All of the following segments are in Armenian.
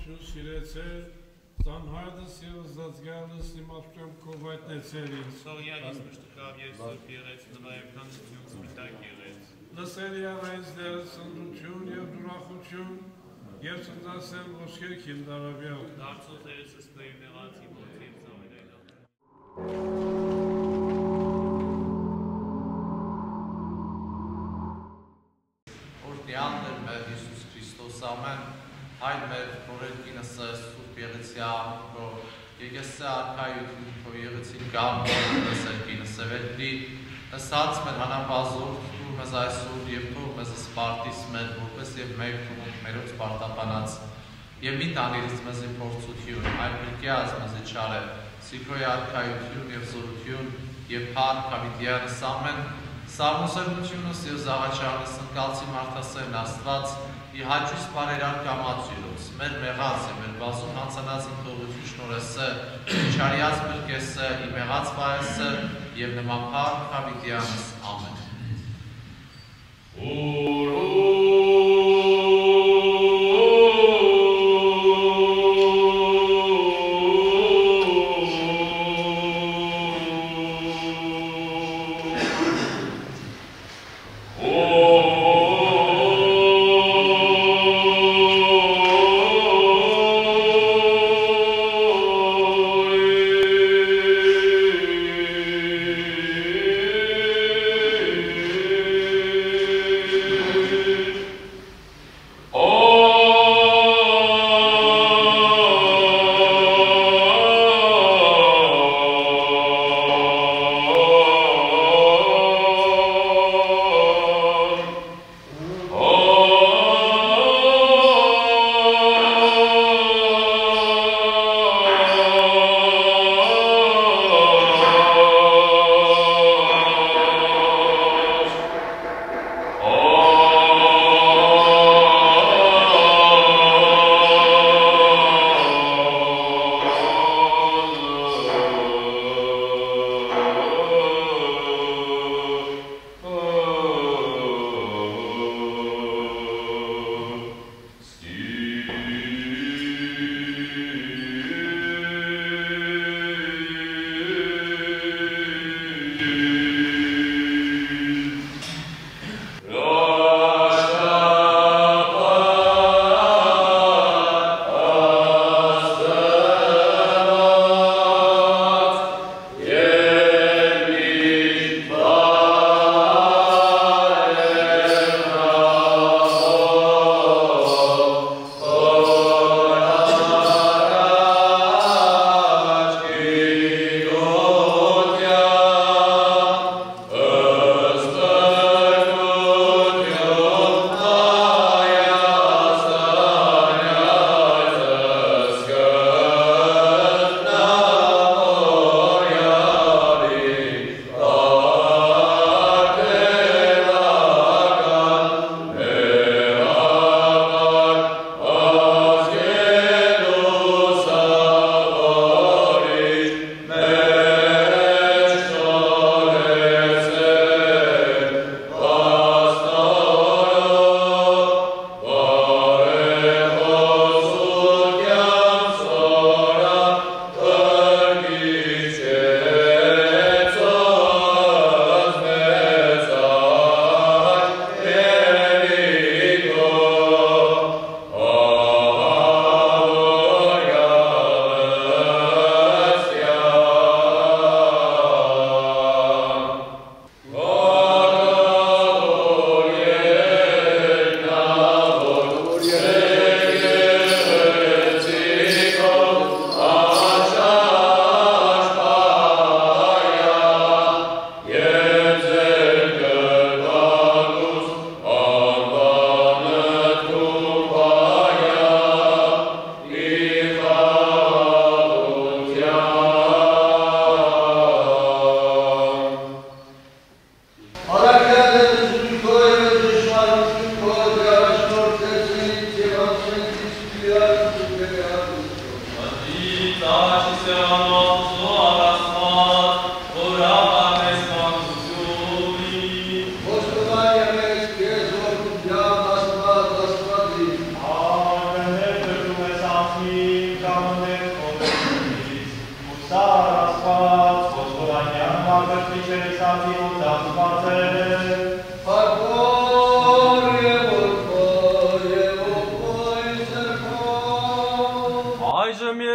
ողջուն սիրեցել, ծանհարդս և զազգալս իմ ապրեմ կովայտնեցել ինձ։ Սողյանից մշտկավ և սուրբ եղեց, նվայականություն սմրտակ եղեց։ Լսել եղ այս դեր սնդություն և դուրախություն, և ծնծասել ոսկերքին դարավյալ։ Դարձող տերեսս պեյր նեղացի մոտ և ծավելայնա։ Օրդյանն էր մեր Հիսուս Քրիստոս ամեն, հայր մեր որերկինս սուրբ եղեցի աղքո, եկեսը արկայություն քո եղեցին կամ սերկինս էվետլի, ըսած մեր հանապազոր թու մեզ այսօր և թող մեզ սպարտիս մեր, որպես և մեր թող մերոց պարտապանած, և մի տանիրից մեզի փորձություն, այլ բրկյազ մեզի չար է, սիքոյ արկայություն և զորություն և հարկ հավիտյանս ամեն, Սարմոսերնությունս և զաղաչարնս ընկալցի մարդասերն աստված ի հաճույս բարերար կամացյուրոս, մեր մեղած է, մեր բազում հանցանած ընթողություն շնորեսը, չարյաց բրկեսը, ի մեղած բայեսը և նմապար հավիտյանս ամեն։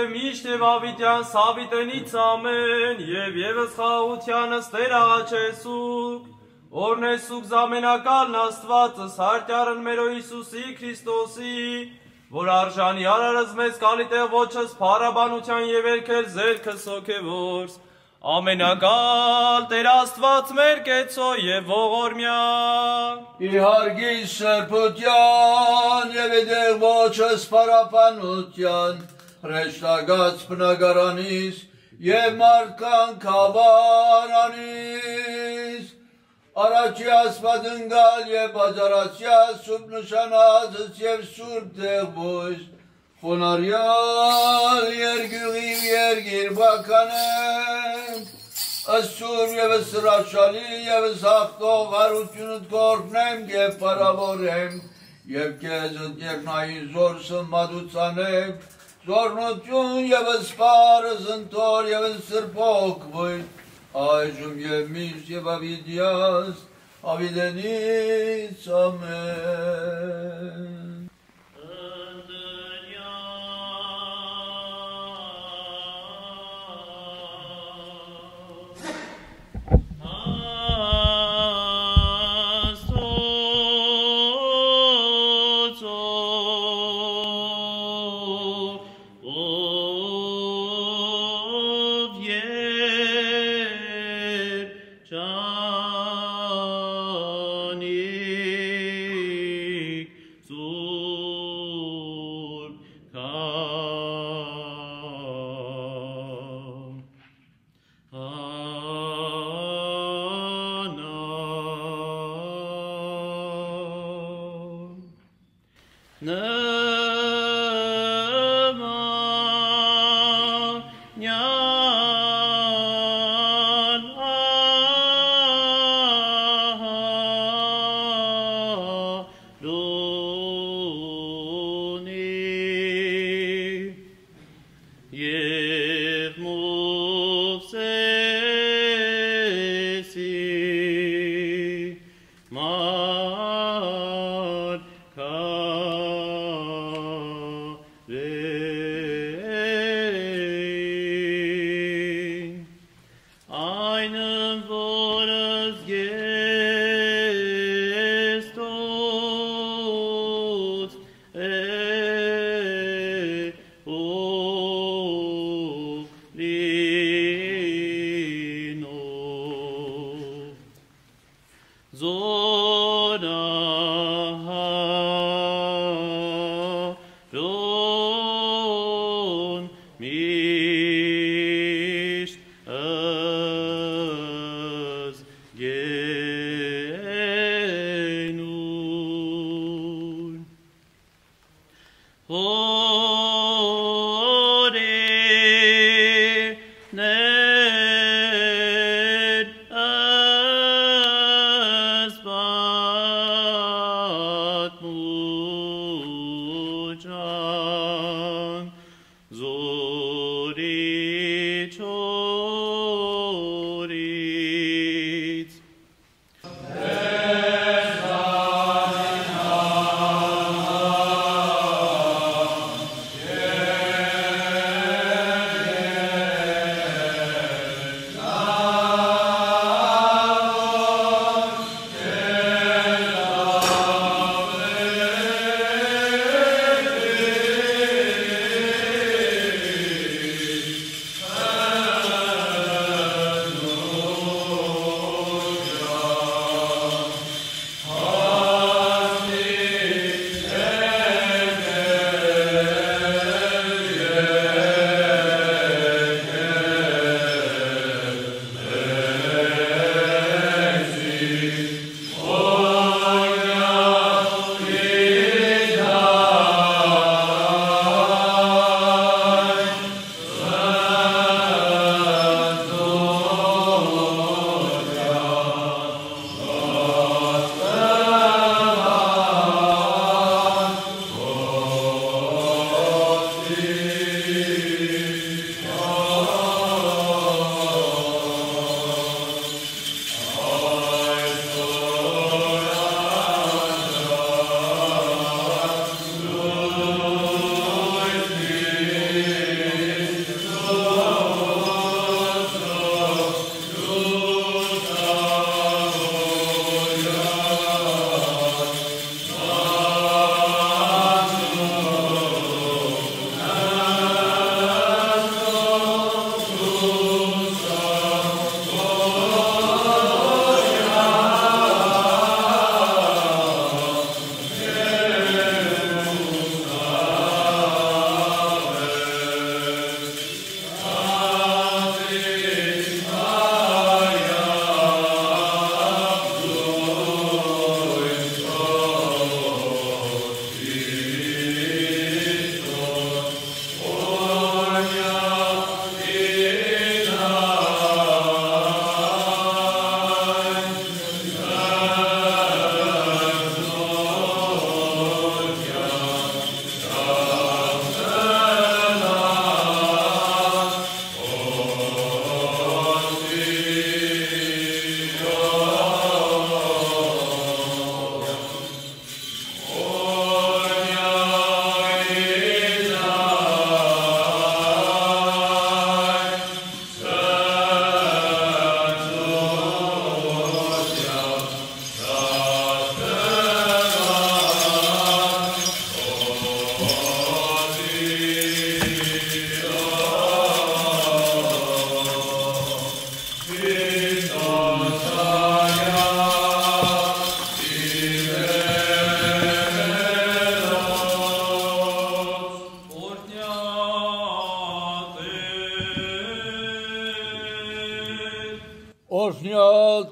եւ միշտ եւ ավիտյան սավիտենից ամեն եւ եւս խաղությանս Տեր աղաչեսուկ օրնեսուկ զամենակալն Աստվածս հարտյարն մերո Հիսուսի Քրիստոսի որ արժանի արարыз մեզ կալիտեղ ոչս փառաբանության եւ երկեր ձերքս հոգեվորս ամենակալ Տեր Աստված մեր կեցո եւ ողորմյա իհարգի սրբության եւ դեղ ոչս փառաբանության հրեշտակած բնակարանից եւ մարդկան քավարանից Առաջի Աստված ընկալ և բաժարացյալ սուրբ նշանածս և սուրբ դեղբույս, խոնարյալ երգյուղիվ երգիր բականեմ, սուրբ ևս հրաշալի ևս հաղթող հարությունըտ կորնեմ և պարավորեմ, և կեզըտ երկնային զոր սմադուցանեմ, զորնություն ևս պարս ընտոր ևս սրբոքվույն, այժմ և միշտ և ավիդյաս, ավիդենից ամեն։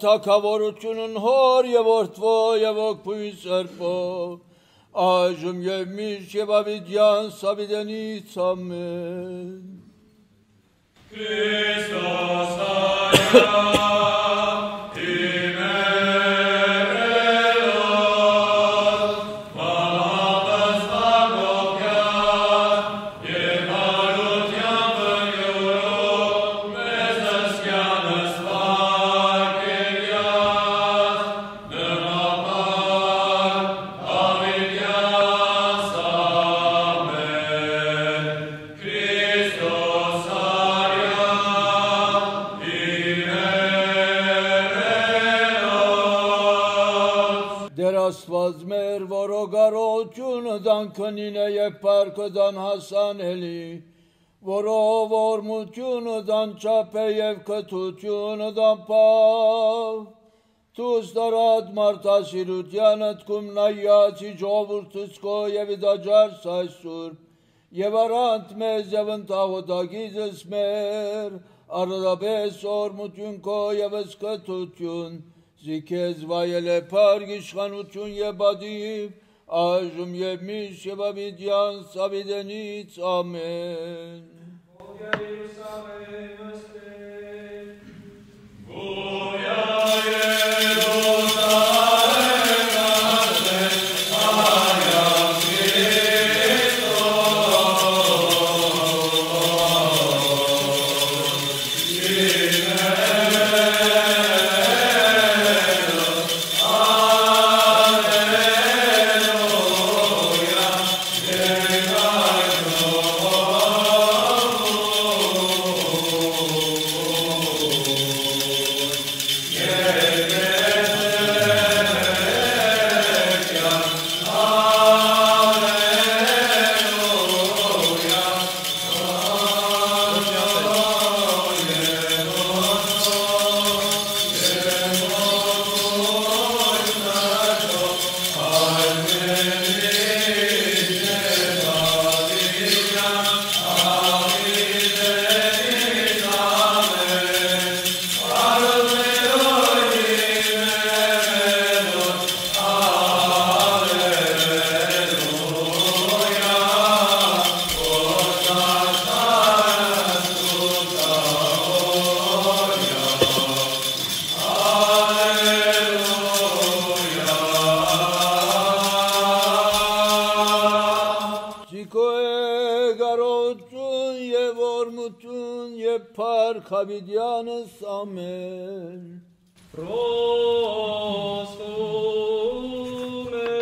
թագավորությունն հոր եւ որդվո եւ ոգփույն սրբով այժմ եւ միշտ եւ ավիդյան սավիդենից ամեն Christos Aia Աստված մեր, որոգարությունը դանքնին է և պարկը դան հասանելի, որով օրմությունը դան չապ է և կթությունը դան պավ, թուս դարատ մարդասիրությանըտ կում նայացի ժողովուրդս կո և իդաջար սայսուր, և արանտ մեզ և ընտաղոտագիզս մեր, արդաբես օրմություն կո և սկթություն, Զիքեզ վայել է պարգ իշխանություն և բադիվ, այժմ և միշտ և ավիդյան սավիդենից ամեն։ Խավիդյանս ամեն Խոսում է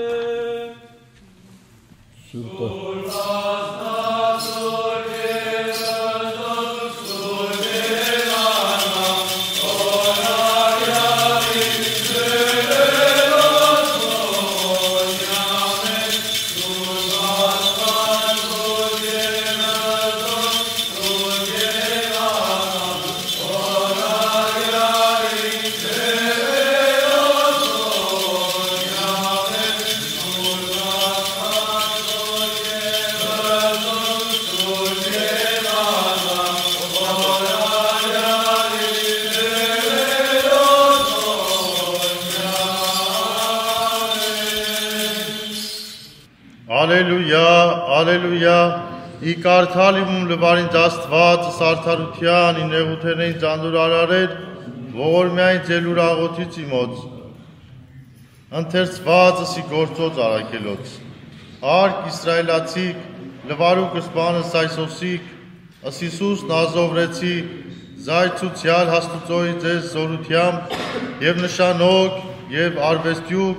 Ալելույա, ի կարդալիմում լվարին դաստված սարդարության ի նեղութերնեին ծանդուր արարեր, ողորմյայն ձելուր աղոթից իմոց, ընթերցված սի գործոց արակելոց, արկ իսրայելացիք, լվարուկ սպանը սայսոսիք, ասիսուս նազովրեցիք, զայցուցյալ հաստուծոյի ձեզ զորությամբ և նշանոք և արվեստյուկ,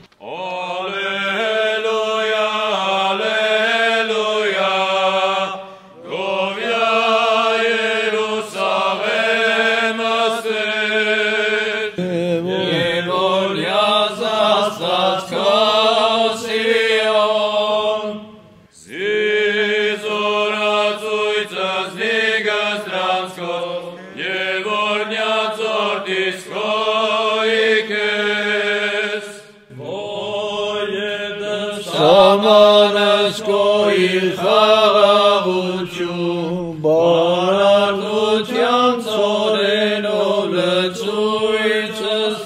Samanız koyil xağavuçum, Baranut yan soren olet suices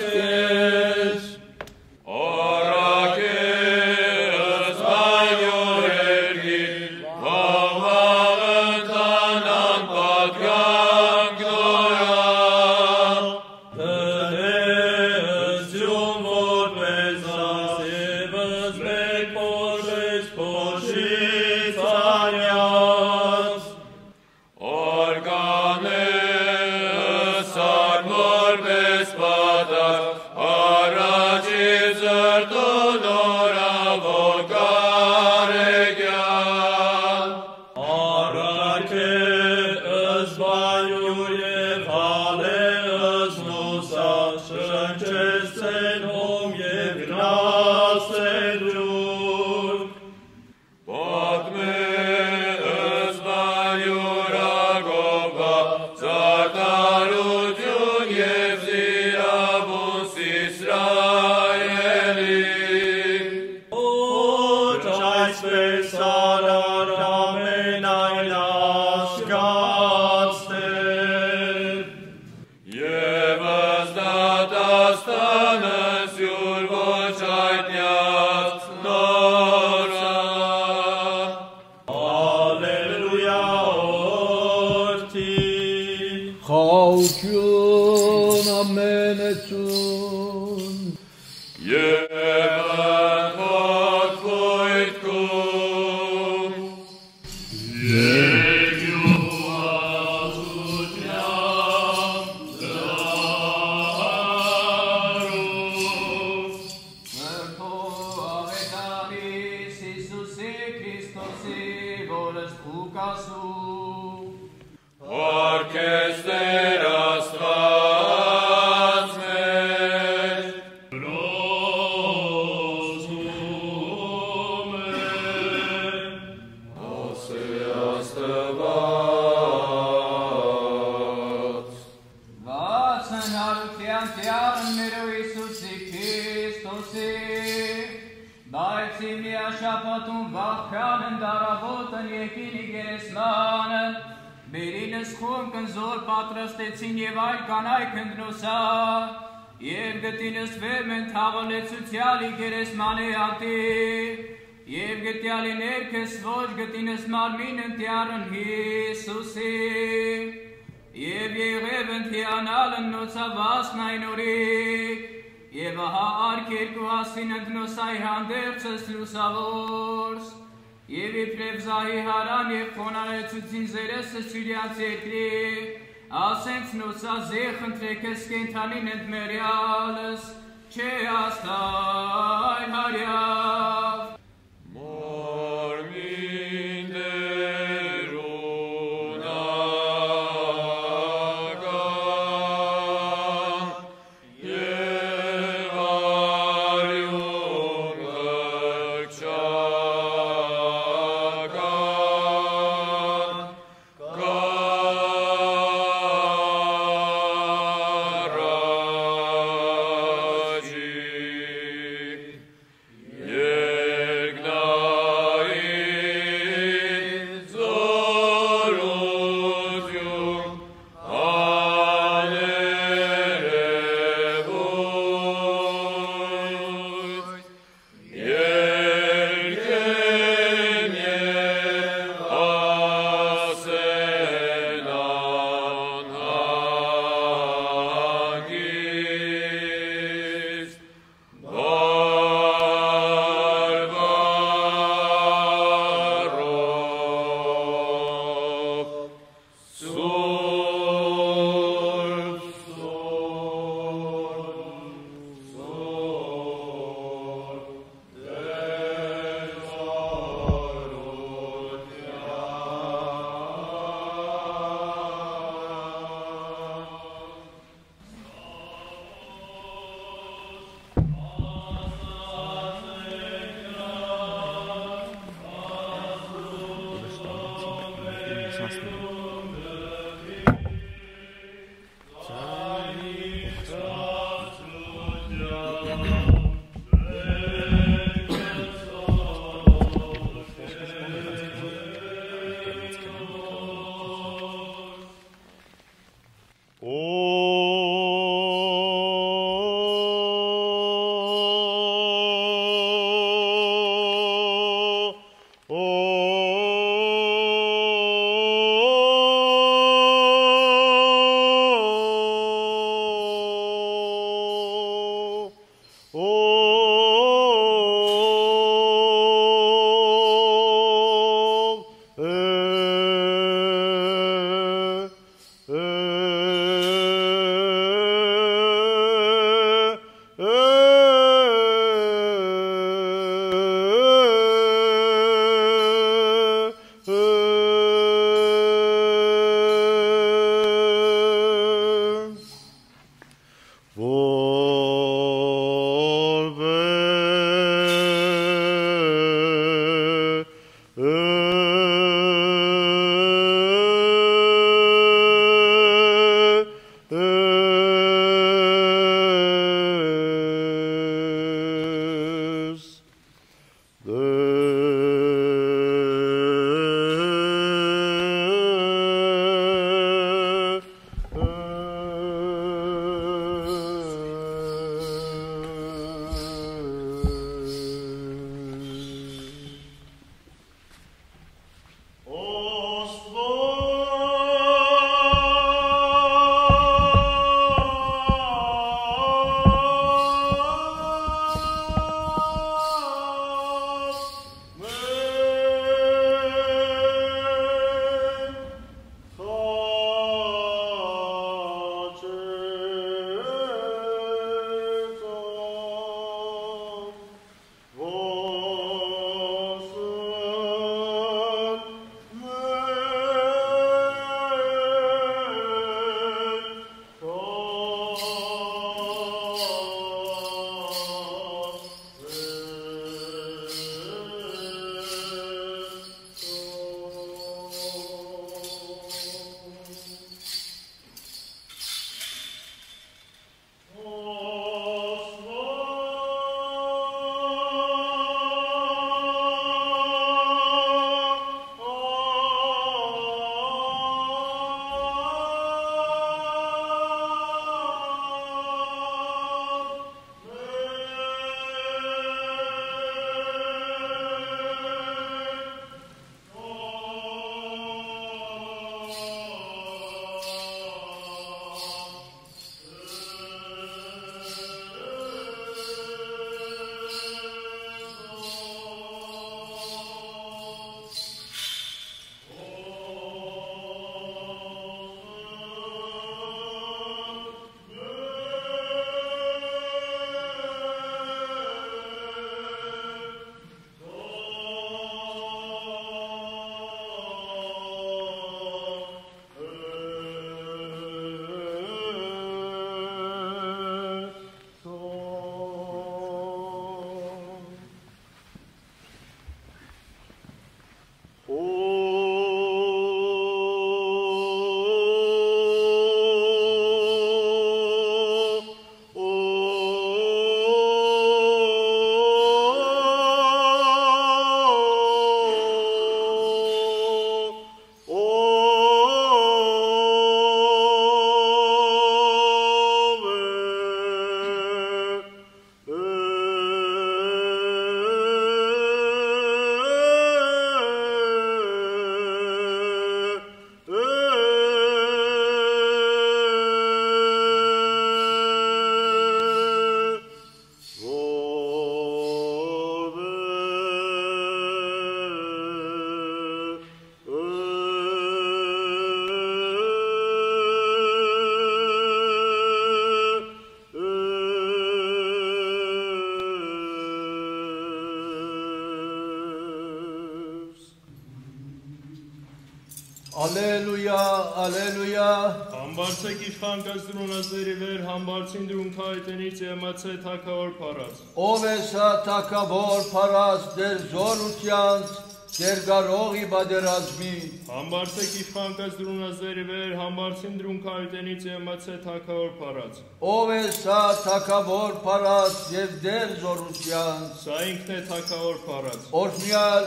Ալելույա, ալելույա։ Համբարձեք իշխան կզրունազերի վեր, համբարձին դրուն քայտնից եմացե թակավոր պարած։ Ով է սա թակավոր պարած դեր զորությանց, դեր գարողի բադերազմի։ Համբարձեք իշխան կզրունազերի վեր, համբարձին դրուն քայտնից եմացե թակավոր պարած։ Ով է սա թակավոր պարած և դեր զորությանց։ Սա ինքն է թակավոր պարած։ Օրհնյալ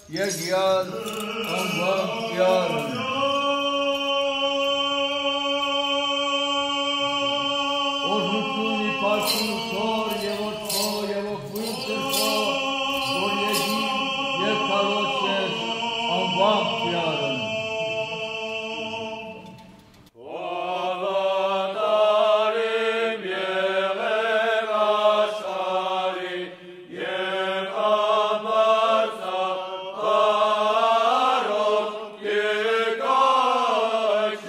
Եղյալ անվան Օրհնություն իպաշուն սոր և որդո և ոգվույն սրտո, որ եղին և կարոց ես անվան պյարն։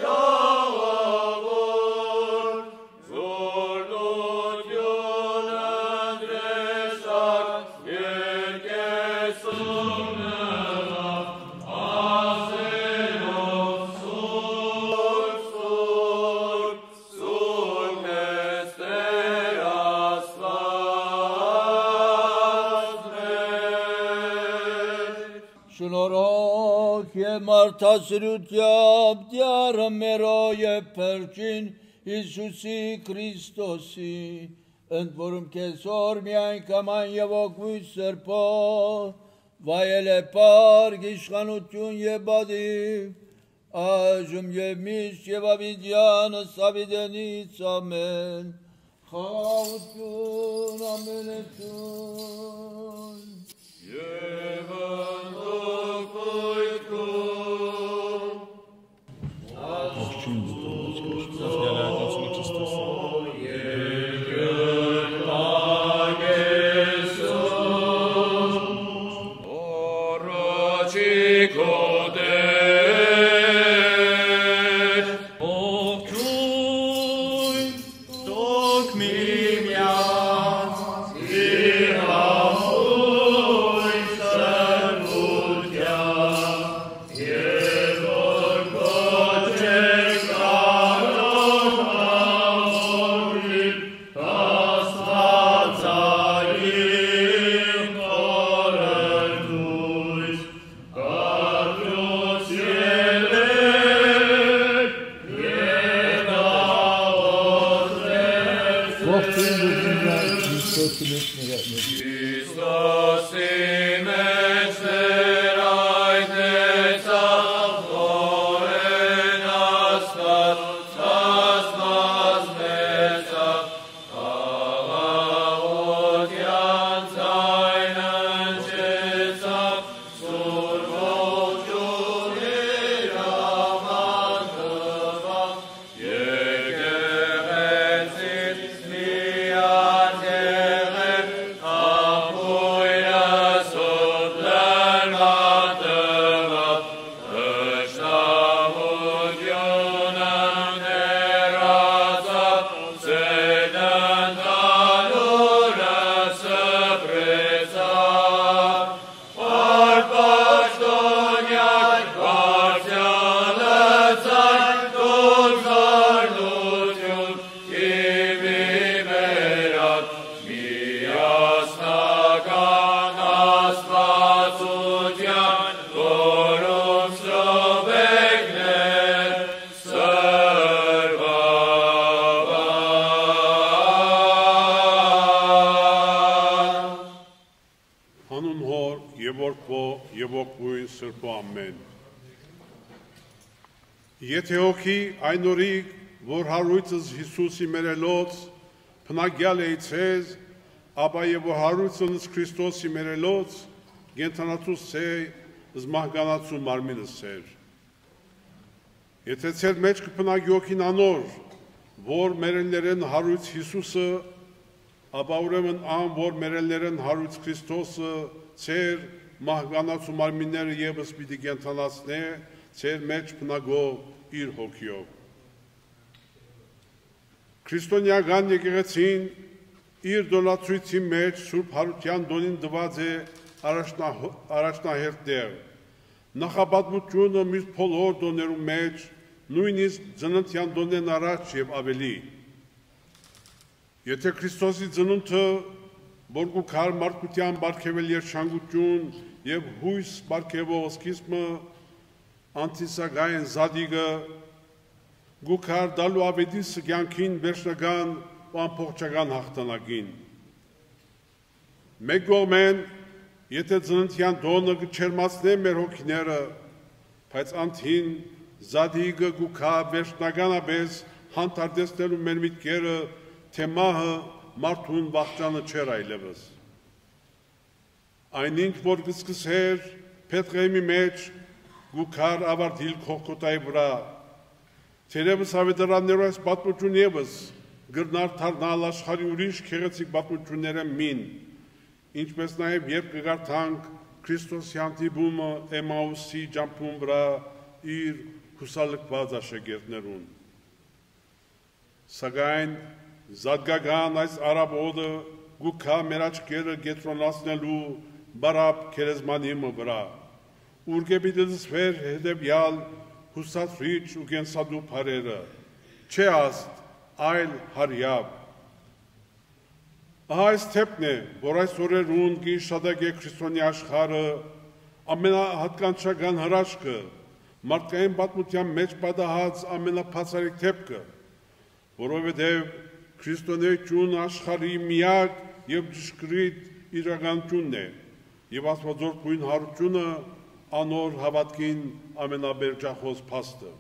Zorluk yuna Փրկող եւ մարդասիրությամբ դյարը մերո եւ փրկին Հիսուսի Քրիստոսի ընդ որում քեզոր միայն կման եւ օգուտ սրբո վայել է պարգ իշխանություն եւ բադիվ այժմ եւ միշտ եւ ավիդյանս ավիդենից ամեն խաղություն ամենություն Եվ ընդոքույթում Ողջույն Եթե հոգի այն օրիկ, որ հարույցս Հիսուսի մերելոց, պնագյալ է իցեզ, ապա և որ հարույցս Քրիստոսի մերելոց, գենթանացուս է, զմահգանացու մարմինս էր։ Եթե ծեր մեջ կպնագի հոգին անոր, որ մերելներեն հարույց Հիսուսը, ապա ուրեմն ան, որ մերելներեն հարույց Քրիստոսը, ծեր մահգանացու մարմինները եվս պիտի գենթանացնե, ծեր մեջ պնագով իր հոգիով։ Քրիստոնեական եկեղեցին իր դոնացույցի մեջ Սուրբ Հարության դոնին դված է առաջնահերթ դեր։ Նախապատմությունը մյուս բոլոր դոներու մեջ, նույնիսկ ծննդյան դոնեն առաջ եւ ավելի։ Եթե Քրիստոսի ծնունդը, որ գուքար մարդկության բարգեվել երջանկություն եւ հույս բարգեվող սկիզբը անտիսագային զադիգը գուքար դալու ավետիս կյանքին վերջնական ու ամբողջական հաղթանակին։ Մեկ կողմեն, եթե ծննդյան դոնը կչերմացնե մեր հոգիները, բայց անթին զադիգը գուքար վերջնականապես հանդարտեցնելու մեր միտքերը, թե մահը մարդուն վախճանը չեր այլևս։ Այնինչ, որ կսկսեր Փետրեմի մեջ գուքար ավարտիլ քողկոտայի վրա, թերևս ավետարաններու այս պատմություն եվս գրնար թարնալ աշխարհի ուրիշ քեղեցիկ պատմությունները մին, ինչպես նաև երբ կգարթանք Քրիստոսի հանդիպումը Էմաուսի ջամփուն վրա իր հուսալքված աշակերտներուն։ Սակայն զարգական այս արաբոդը գուքա մեր աչքերը գետրոնացնելու բարապ քերեզմանիմը վրա, ուր կեպիտը դսվեր հետևյալ հուսացրիչ ու գենսադու պարերը, չէ աստ, այլ հարյավ։ Ահա այս թեպն է, որ այս օրերուն գիշադակ է քրիստոնյա աշխարը, ամենահատկանշական հրաշքը, մարդկային պատմության մեջ պատահած ամենափածարիկ դեպքը, որովհետև քրիստոնեություն աշխարհի միակ եւ ճշգրիտ իրականությունն է, եւ Աստվածորդուն հարությունը անոր հավատքին ամենաբերջախոս փաստը։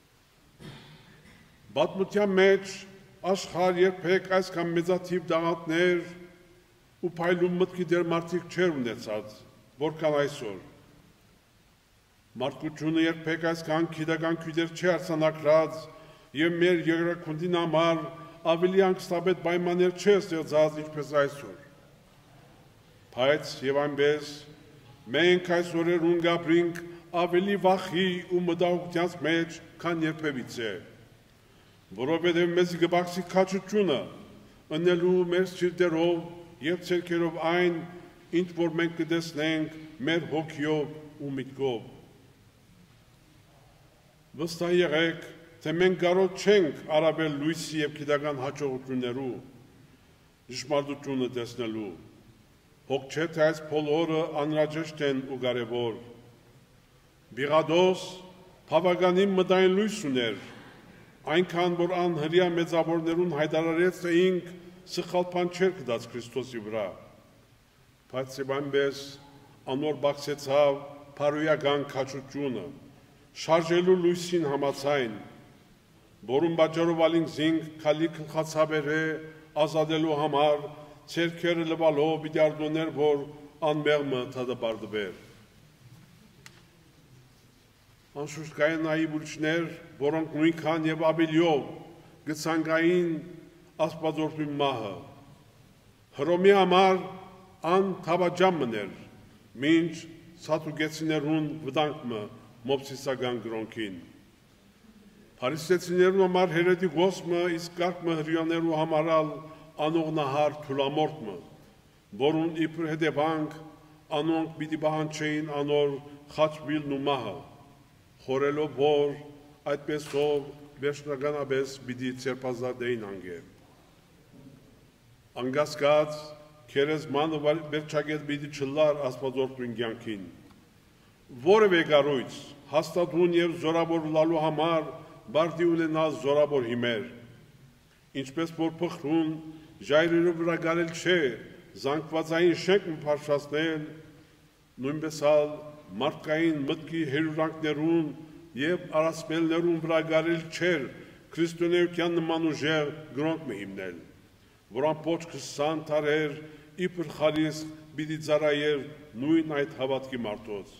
Պատմության մեջ աշխարհ երբեք այսքան մեծաթիվ դաղատներ ու փայլուն մտքի դեր մարդիկ չեր ունեցած, որքան այսօր։ Մարդկությունը երբեք այսքան գիտական քույտեր չի արձանագրած եւ մեր երկրակնդին համար ավելի անգստաբետ պայմաններ չի ստեղծած ինչպես այսօր։ Բայց եւ այնպես մենք այս օրերուն գաբրինք ավելի վախի ու մտահոգության մեջ, քան երբևիցե, որովհետեւ մեզ գբացի քաչությունը ընելու մեր սիրտերով եւ ցերկերով այն, ինչ որ մենք կտեսնենք մեր հոգիով ու միտքով։ Վստահ եղեք, թե մենք կարող չենք առավել լույսի եւ գիտական հաջողություններու ճշմարտությունը տեսնելու։ Հոգ չէ թե այս բոլորը անհրաժեշտ են ու կարևոր։ Բիղադոս բավականին մտային լույս ուներ, այնքան որ անհրյա մեծավորներուն հայտարարեց, թե ինք սխալ բան չէր գտած Քրիստոսի վրա, բայց եւ այնպես անոր բացեցավ փարոյական քաչությունը, շարժելու լույսին համացայն, որում բաժարով ալինք զինք քալի գլխացաբեր է ազատելու համար, ցերքերը լվալով բիդարդոներ, որ անմեղմը թադաբարդվեր։ Անշուշտ կային նաև ուրիշներ, որոնք նույնքան եւ ավելիով գցանկային Աստվածորդի մահը։ Հռոմի համար անթավաջամ մներ, մինչ սատուգեցիներուն վտանգը մոպսիսական գրոնքին։ Փարիսեցիներուն համար հերետի գոսմը, իսկ կարգը հրյաներու համարալ անողնահար թուլամորտը, որուն իբր հետևանք անոնք պիտի պահանջեին անոր խաչվիլն ու մահը, խորելով որ այդպեսով վերջնականապես պիտի ցերպազատեին անգեր։ Անգասկած քերեզմանը վերջագետ պիտի չլար Աստվածորդուն կյանքին։ Որևէ կառույց հաստատուն եւ զորավոր լալու համար բարձի ունենալ զորավոր հիմեր, ինչպես որ փխրուն ժայռերի վրա գարել չէ, զանգվածային շենք փարշացնել, նույնպես ալ մարդկային մտքի հերուրանքներուն եւ արասպելներուն վրա գարել չէր քրիստոնեության նման ուժեղ գրոնք մը հիմնել, որան պոչ 20 տարեր իբր խարիս պիտի ծարայեր նույն այդ հավատքի մարդոց։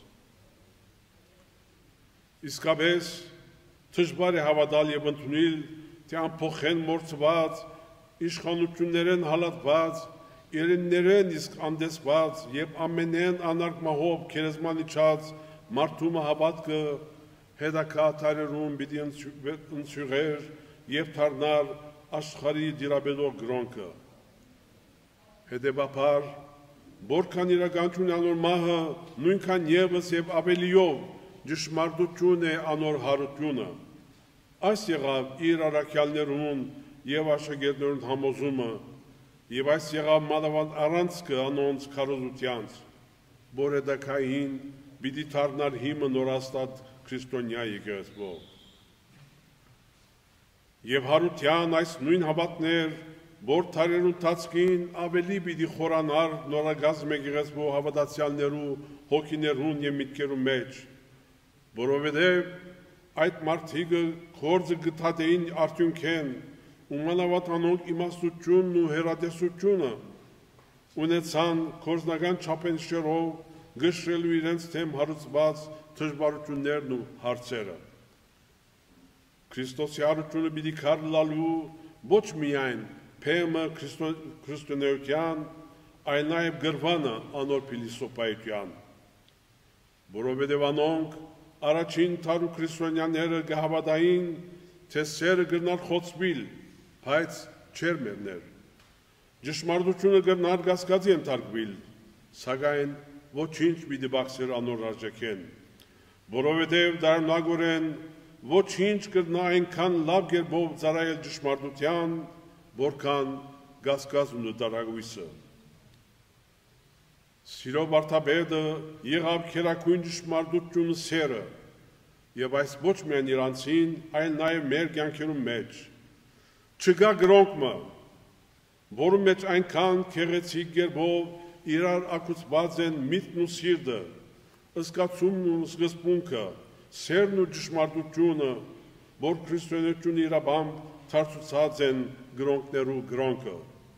Իսկապես դժվար է հավատալ եւ ընդունել, թե ամփոխեն մորցված, իշխանություններեն հալատված, իրեններեն իսկ անդեսված եւ ամենեն անարգմահով քերեզման իջած մարդու հավատքը հետաքրքրերուն պիտի ընցյուղեր եւ դառնալ աշխարհի դիրաբեդող գրոնքը։ Հետևաբար, որքան իրականություն անոր մահը, նույնքան եւս եւ ավելիով ճշմարտություն է անոր հարությունը։ Այս եղավ իր առաքյալներուն եւ աշակերտներուն համոզումը, եւ այս եղավ մանավանդ առանցքը անոնց քարոզությանց, որ հետակային պիտի դառնար հիմը նորաստատ քրիստոնյա եկեղեցվով։ Եվ հարության այս նույն հավատներ, որ թարերուն տածքին ավելի պիտի խորանար նորագազմ եկեղեցվով հավատացյալներու հոգիներուն եւ միտքերու մեջ, որովհետև այդ մարդիկը գործը գտածեին արդյունքեն ու մանավանդ անոնք իմաստությունն ու հերատեսությունը ունեցան գործնական չափենշերով գշրելու իրենց թեմ հարուցված դժվարություններն ու հարցերը։ Քրիստոսի հարությունը պիտի քարլալու ոչ միայն փեմը քրիստոնեության, այլ նաև գրվանը անոր փիլիսոփայության, որովհետև անոնք առաջին թարու քրիստոնյաները կհավատային, թե սերը կրնար խոցվել, բայց չեր մեռներ։ Ճշմարտությունը կրնար կասկածի ենթարկվել, սակայն ոչինչ պիտի բացեր անոր արժեքեն, որովհետև դառնագորեն ոչինչ կրնա այնքան լավ կերպով ծառայել ճշմարտության, որքան կասկածն ու դարագույսը։ Սիրո վարդապետը եղավ քերակույն ճշմարտություն սերը, եւ այս ոչ միայն իրանցին, այլ նաեւ մեր կյանքերում մեջ։ Չկա գրոնքը, որում մեջ այնքան քեղեցիկ գերբով իրար ակուցված են միտքն ու սիրտը, ըսկացումն ու զգսպունքը, սերն ու ճշմարտությունը, որ քրիստոնեություն իրաբամբ թարցուցած են գրոնքներու գրոնքը։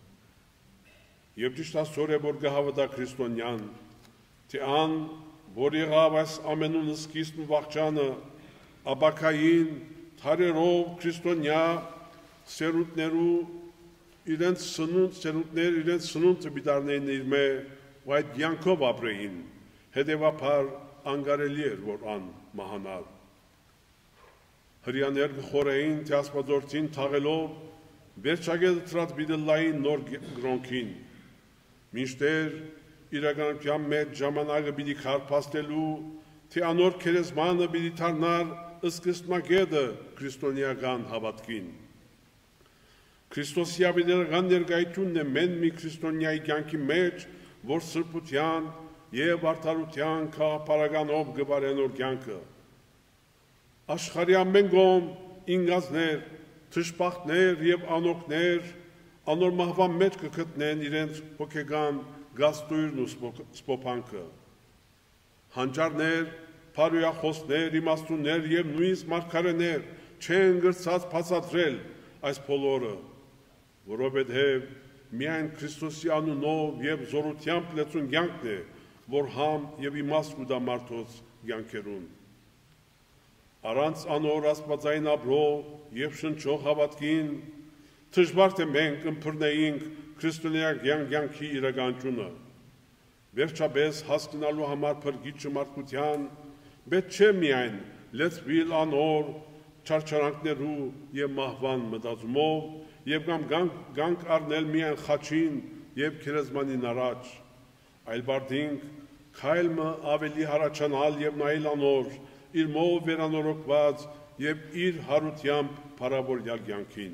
Եվ ճիշտ ասոր է, որ գահավտա քրիստոնյան, թե ան, որ եղավ այս ամենուն սկիզբն ու վաղճանը, աբակային, թարերով քրիստոնյա սերունդներու իրենց սնունդը բիդարնեին իր մե, ու այդ յանքով ապրեին, հետևաբար անգարելի էր, որ ան մահանալ։ Հրյաներ գխորեին, թե ասպատորդին թաղելով, վերջագետը թրած բիդլային նոր գրոնքին, մինչդեռ իրականության մեջ ժամանակը պիտի քարփաստելու, թե անոր քերեզմանը պիտի դառնար սկզբնագետը քրիստոնեական հավատքին։ Քրիստոսի ավետարան ներկայությունն է մեն մի քրիստոնյայի կյանքի մեջ, որ սրբության եւ արդարության քաղաքապարականով գվարեն օր կյանքը։ Աշխարհի ամեն կողմ ինգազներ, թշպախտներ եւ անօգներ անոր մահվան մեջ կգտնեն իրենց հոգեգան գաստույրն ու սպոփանքը։ Հանճարներ, փարոյախոսներ, իմաստուններ եւ նույնիսկ մարգարեներ չեն գրծած բացատրել այս բոլորը, որովհետեւ միայն Քրիստոսի անունով եւ զորությամբ լեցուն կյանքն է, որ համ եւ իմաստ կուտա մարդոց կյանքերուն։ Առանց անոր աստվածային ապրող եւ շնչող հավատքին դժվար թե մենք ըմբռնեինք քրիստոնեական կյանքի իրականությունը։ Վերջապես հասկանալու համար փրկիչը մարդկության պետք չէ միայն լեցվիլ անոր չարչարանքներու եւ մահվան մտածումով եւ կամ գանք առնել միայն խաչին եւ քերեզմանին առաջ, այլ բարդինք քայլը ավելի հարաճանալ եւ նայել անոր իր մով վերանորոգված եւ իր հարությամբ փառավորյալ կյանքին։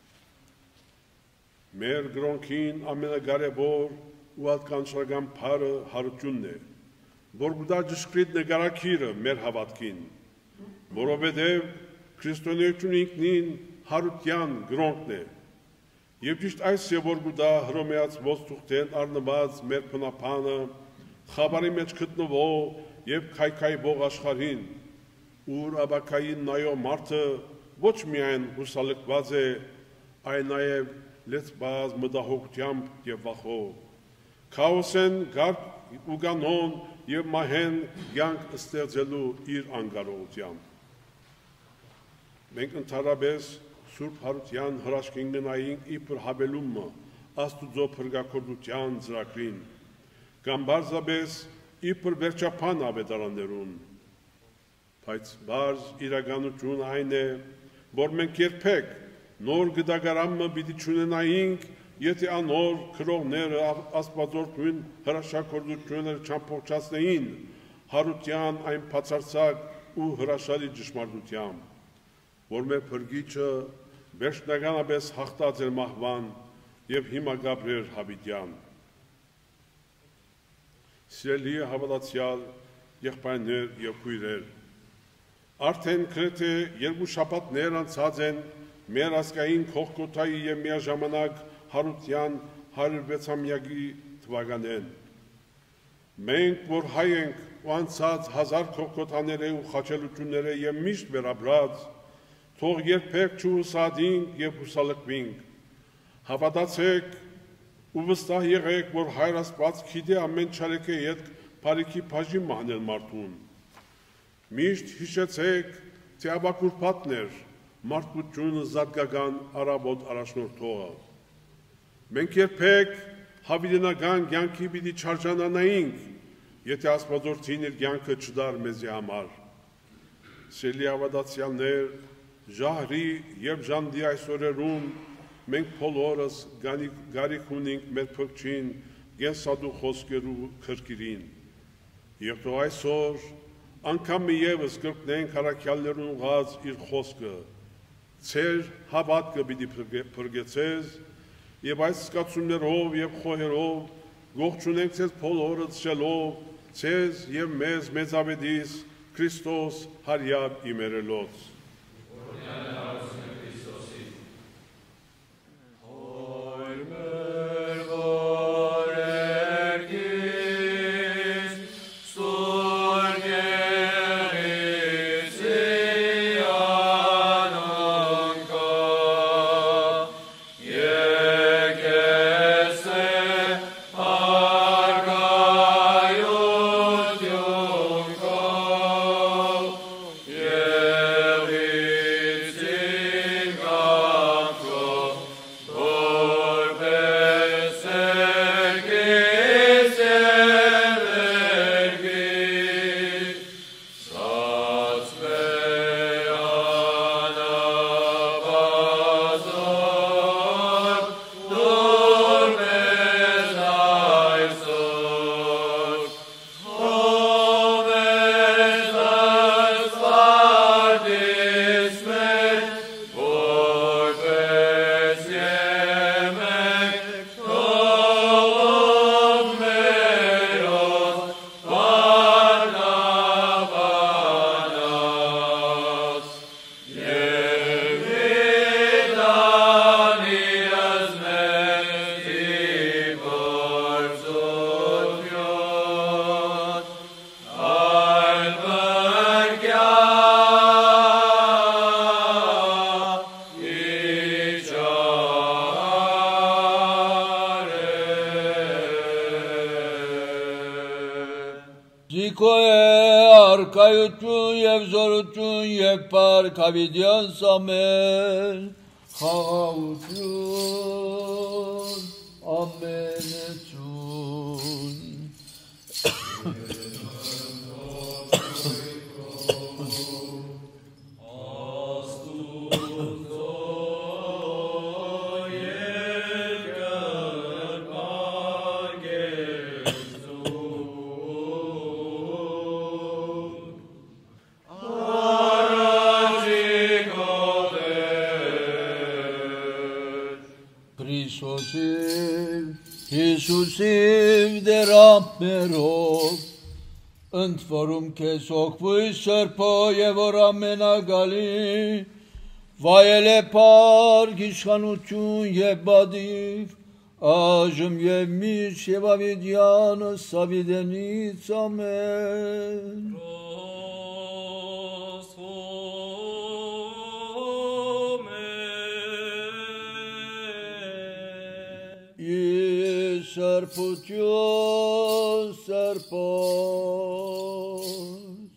Մեր գրոնքին ամենակարևոր ու ալկանչական փառը հարությունն է, որ գուտա ճշգրիտ նկարագիրը մեր հավատքին, որովհետև քրիստոնեությունը ինքնին հարության գրոնքն է, եւ ճիշտ այս է, որ գուտա հռոմեացված թուղթեն առնված մեր փնապանը, խաբարի մեջ գտնվող եւ քայքայվող աշխարհին, ուր աբակային նայող մարդը ոչ միայն հուսալքված է, այլ նաեւ լեցված մտահոգությամբ եւ վախով, քաոսեն գարկ ու կանոն եւ մահեն կյանք ստեղծելու իր անկարողությամբ։ Մենք ընդհանրապես Սուրբ Հարության հրաշքին գնայինք իբր հավելումը Աստուծո փրկակոծության ծրագրին, կամ բարձրապես իբր վերջապան ավետարաններուն, բայց բարձ իրականությունը այն է, որ մենք երբեք նոր գդագարամը պիտի չունենայինք, եթե անոր քրողները աստվածորդուն հրաշագործությունները չամփոփչացնեին հարության այն բացարձակ ու հրաշալի ճշմարտությամբ, որ մեր փրկիչը վերջնականապես հաղթած էր մահվան եւ հիմա գաբրեր հավիտյան։ Սիրելի հավատացյալ եղբայրներ եւ քույրեր, արդեն գրեթե 2 շաբաթներ անցած են մեր ազգային քողկոթայի եւ միաժամանակ հարության 106-ամյակի թվականեն։ Մենք, որ հայ ենք ու անցած 1000 քողկոթաները ու խաչելությունները եւ միշտ վերաբրած, թող երբեք չհուսադինք եւ հուսալքվինք։ Հավատացեք ու վստահ եղեք, որ Հայր Աստված գիտե ամեն չարեքի հետ բարիքի բաժին մահնել մարդուն։ Միշտ հիշեցեք, թե Աբակուր պատներ մարդկությունը զարգական առավոտ առաջնորդողը։ Մենք երբեք հավիտենական կյանքի պիտի չարժանանայինք, եթե Աստվածորդին իր կյանքը չդար մեզի համար։ Սիրելի հավատացյալներ, ժահրի եւ ժանդի այս օրերում մենք բոլորս գարիք ունենք մեր փրկչին գենսադու խոսքերու քրկիրին։ Եվ թող այսօր անգամ եւս կրկնենք առաքյալներուն ուղած իր խոսքը, ծեր հավատքը պիտի փրկեցես եւ այս զգացումներով եւ խոհերով Ողջունենք Ձեզ բոլորը շելով, Ձեզ և մեզ մեծավետիս Քրիստոս հարյավ իմերելոց։ Արքայություն և զորություն և պարք հավիդյանս ամեն, խաղաղություն, ամենություն։ Հիսուսիվ դերամերով, ընդ որում քեզ օգվույս սրբո և որ ամենագալի, վայել է պարկ իշխանություն և բադիվ, այժմ և միշտ և ավիդյանս ավիդենից ամեն։ Սրբություն, սրբոց,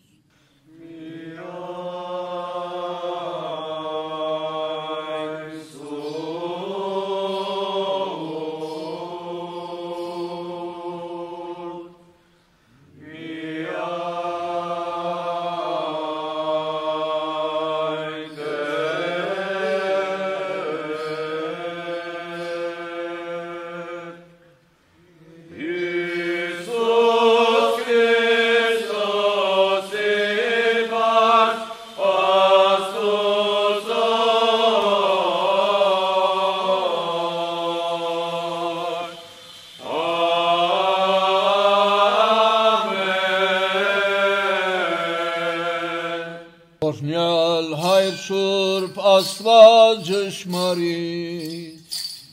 Օրհնյալ Հայր Սուրբ Աստված ճշմարիտ,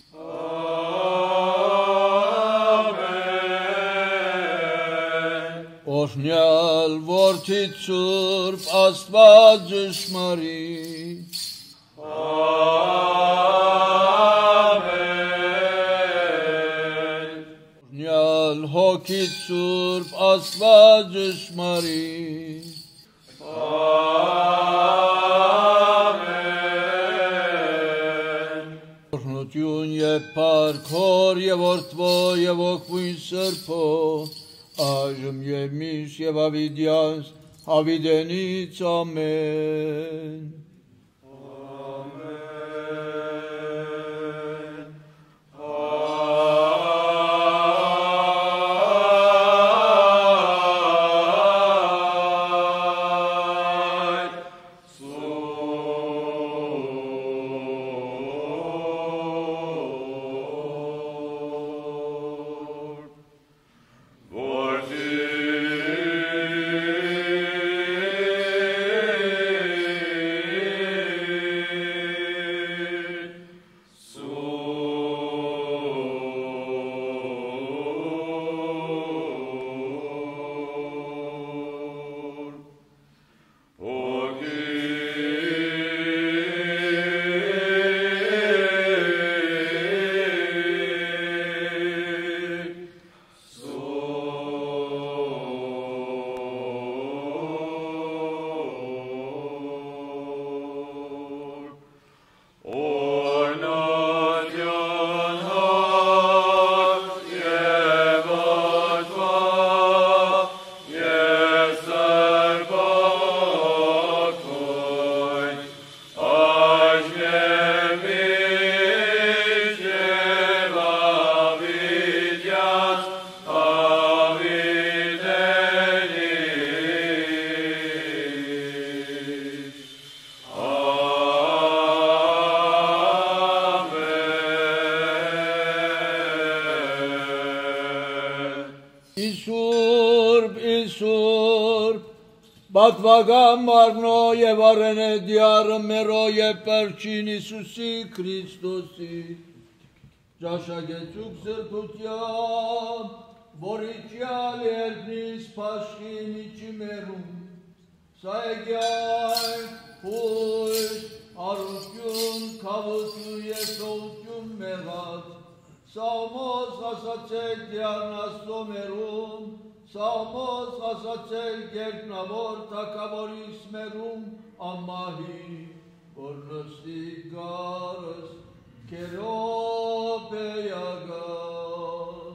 օրհնյալ Որդիդ Սուրբ Աստված ճշմարիտ, օրհնյալ Հոգիդ Սուրբ Աստված ճշմարիտ, օրհնություն և պարք Հոր և Որդվո և Հոգվույն Սրբո, այժմ և միշտ և ավիդյանս ավիդենից ամեն։ պատվական մարմնո և առենե դիարը մերո և պերջին Իսուսի Քրիստոսի ճաշագեցուկ սրբության, որիչյալ երկնից պաշկին իչի մերում, սա եգյայն, հույս, արություն, կավություն և սողություն մեղած, սաղմոս ասացեք դիարնաստո մերում, սաղմոս ասացեք երկնավոր թակավորիս մերում ամահի, որ նստի գարս կերոպ է յագան։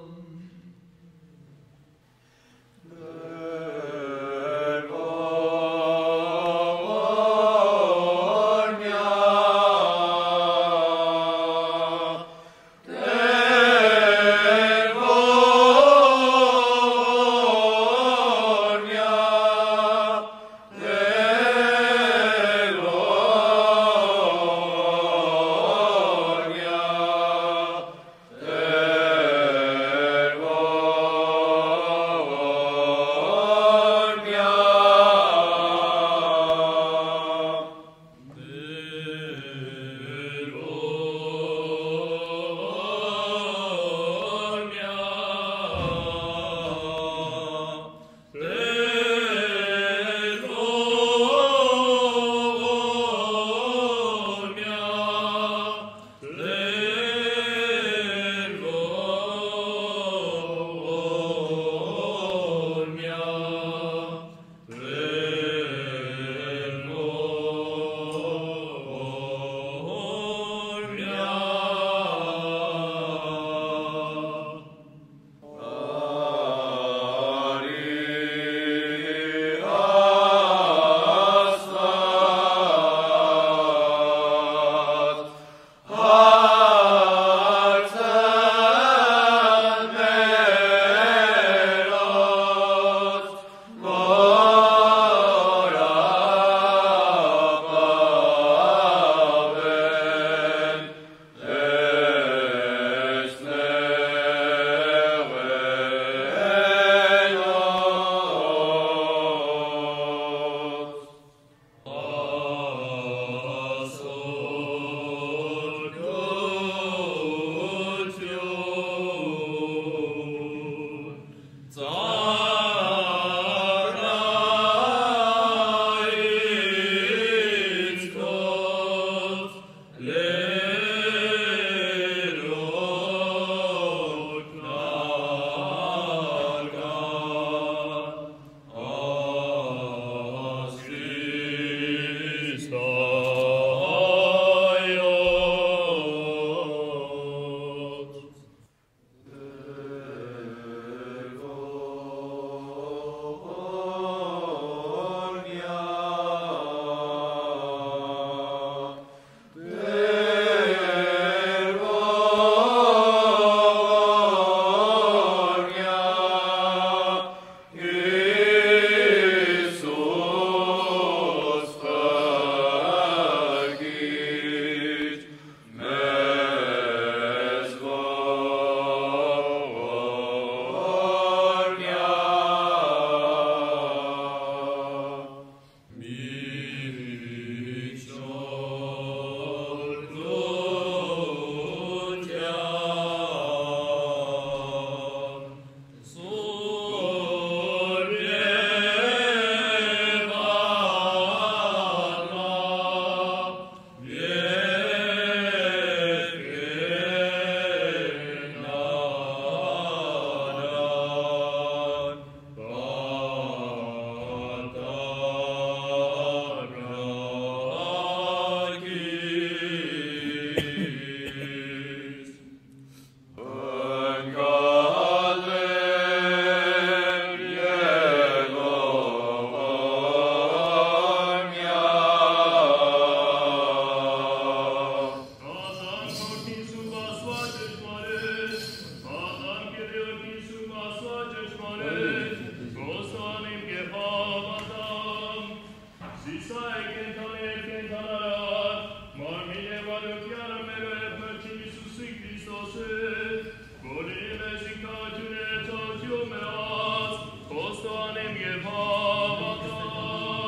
Postoanem Jehovah.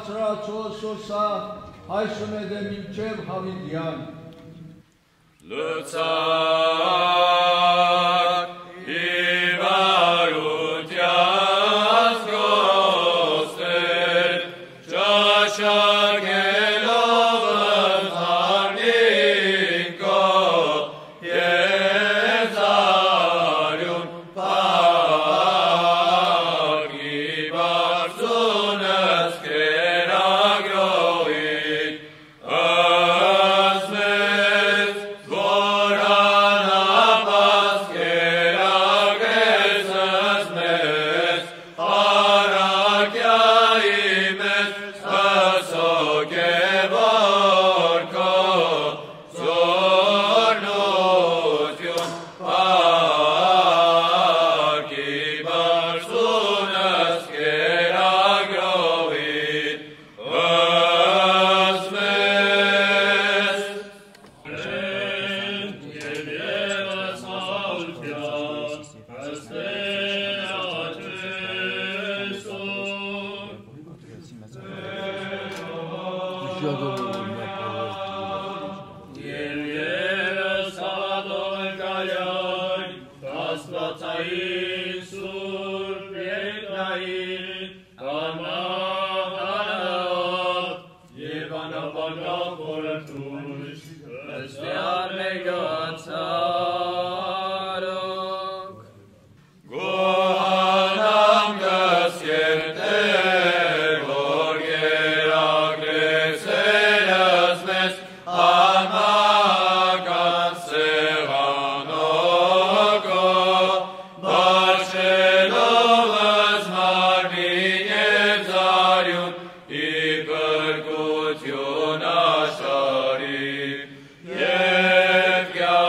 բարձրացոսոսա այսում է դե մինչև հավիդյան։ Լծակ իվարությանս գոստեր ճաշակելով ընձարնինքո եզարյուն պակի բարձունս կերագրողին ասմես որանապաս կերագրես ասմես արակյայի մեզ ասոք է որքո զորնություն պակի բարձունս կերագրողին ասմես Գոհանամ գսկերտեր, որ գերագրես երս մեզ անական սեղանոգո, բաշխելով զմարմին և զարյուն, իբրկություն աշխարհի, և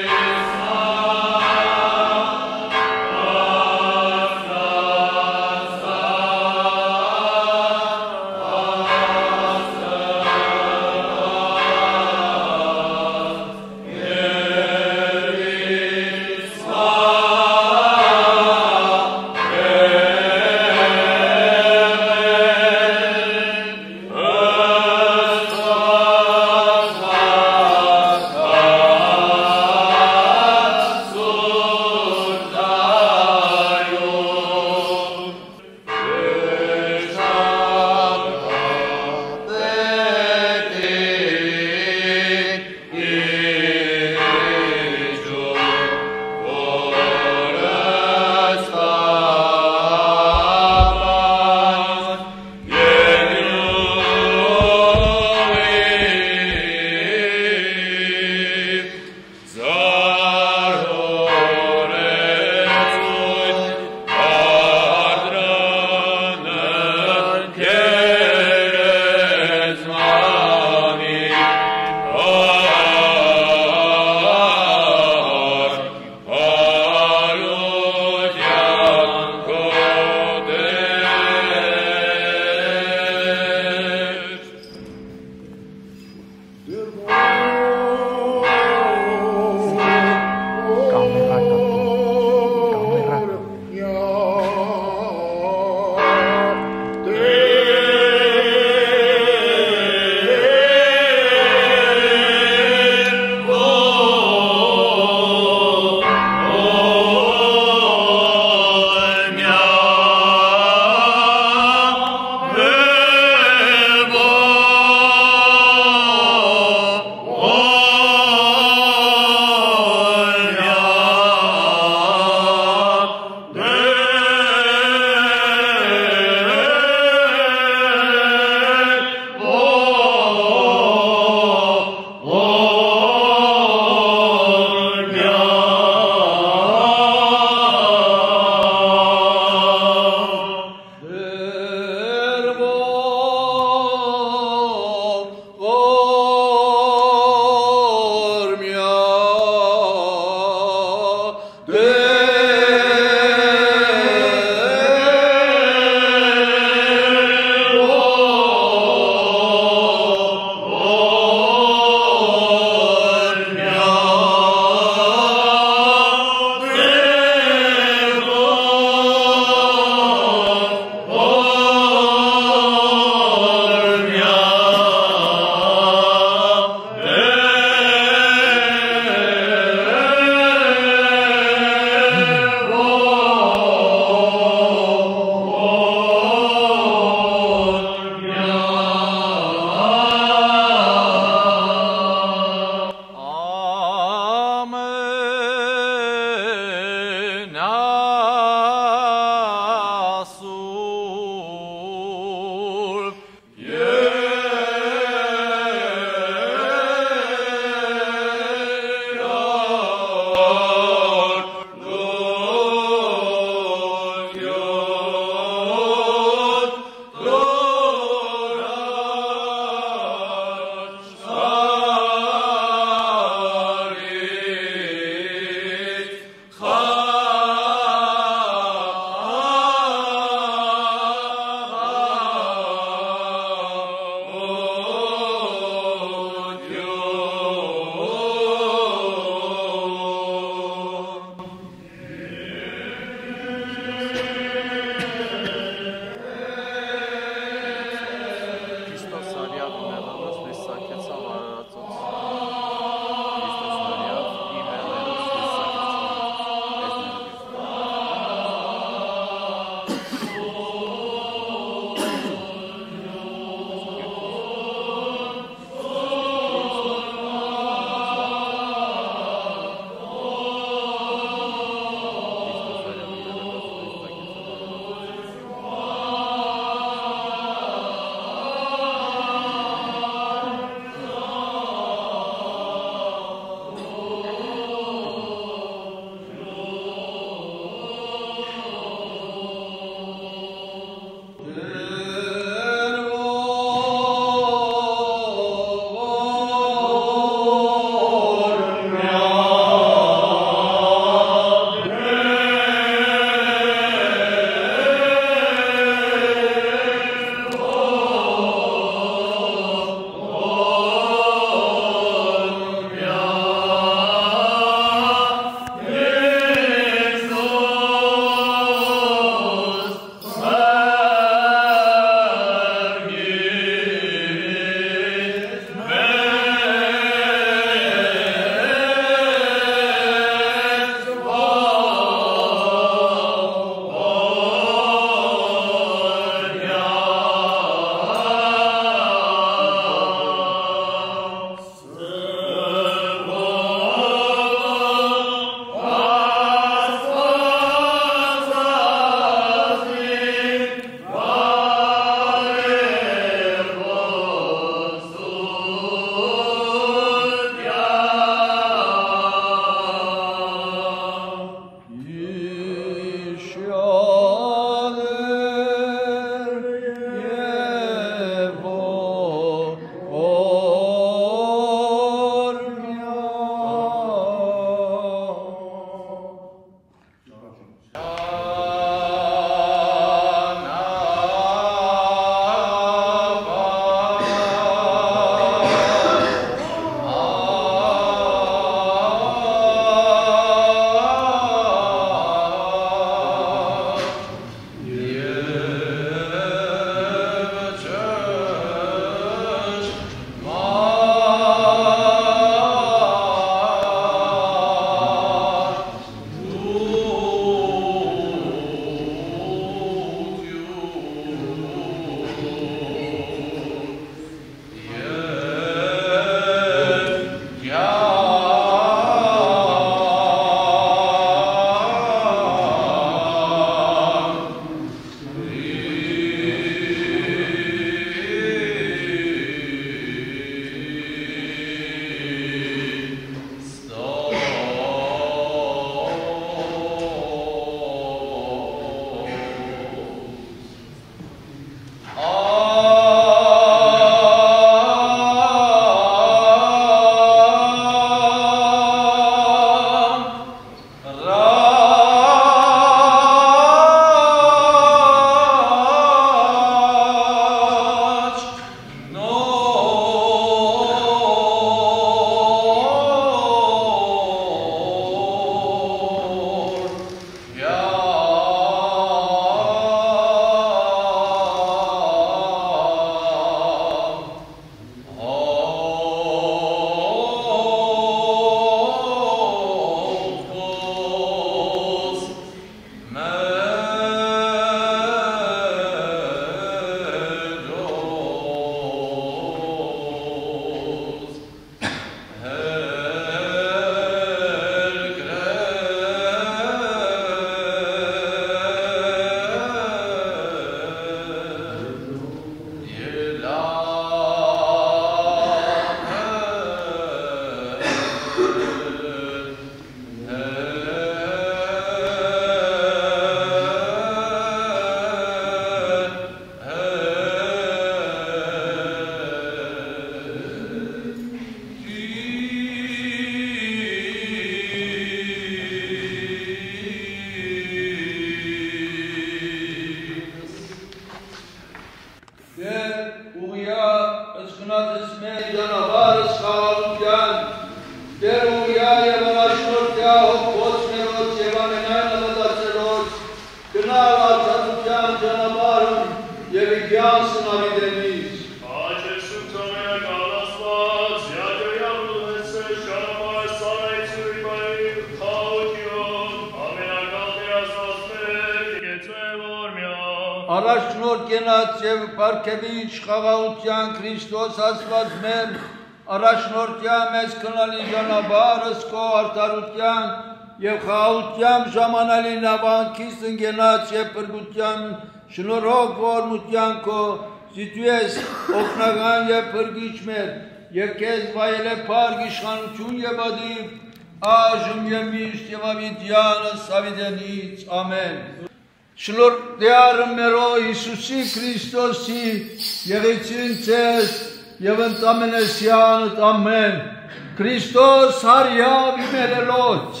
Առաջնորդ կենաց և պարգևիչ խաղաղության Քրիստոս ասված մեր, առաջնորդյա մեզ կնալի ժանաբարս քո արդարության և խաղաղությամբ ժամանալի նավանքիս ընգենաց և պրգության շնորհով ողորմության քո զիթու ես օգնական և փրկիչ մեր և քեզ վայել է փառք իշխանություն և ադիվ այժմ և միշտ և ավիդյանս ավիդենից ամեն Շնորհ մերո Հիսուսի Քրիստոսի եղեցին ձեզ և ընտամենեսյանդ ամեն Քրիստոս հարյավ իմերելոց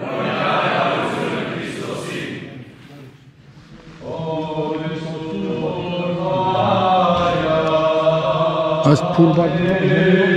Az pul var.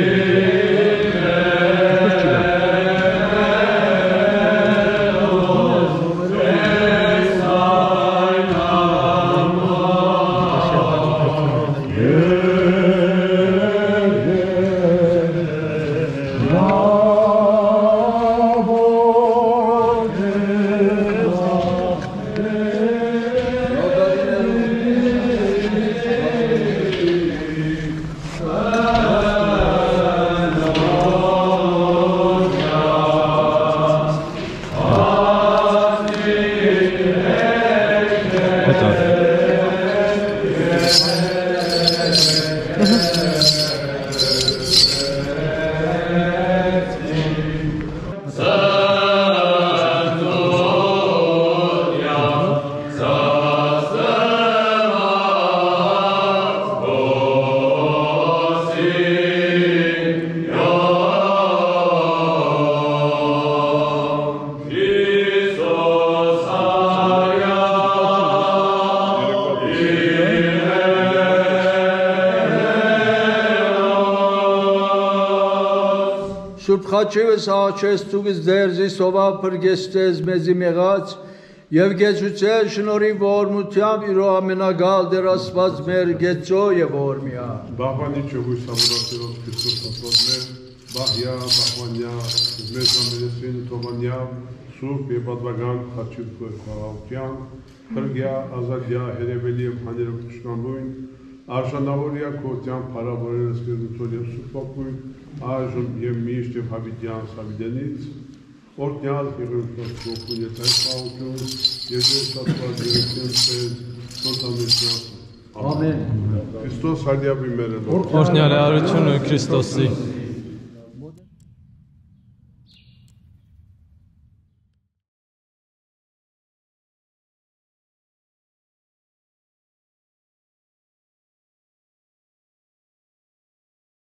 Սուրբ խաչևս աղաչես ցուգս դերզի սովա պրգեստես մեզի մեղած և գեցուցել շնորի ողորմությամբ իրո ամենագալ դեր ասված մեր գեցո և ողորմյա Բաղվանի չողույս ամուրացերոս Քրիստոս ասվածներ Բաղյա, Բաղվանյա, մեզ ամերեսին Թովանյա Սուրբ և պատվագան խաչիվ խաղաղության Հրգյա, Ազատյա, Հերևելի և հաներով ճշնամույն Արժանավորյա քոտյան փարավորերս գերնուցոր և սուրպապույն Այժմ և միշտ և հավիդյան սավիդենից, օրդնյալ եղերուտված գողուն եթայ խաղություն, և ես ասված երեսին սեզ, սոտամեսնյասը։ Ամեն։ Քրիստոս հարյապի մերելով։ Օրդնյալ է արությունը Քրիստոսի։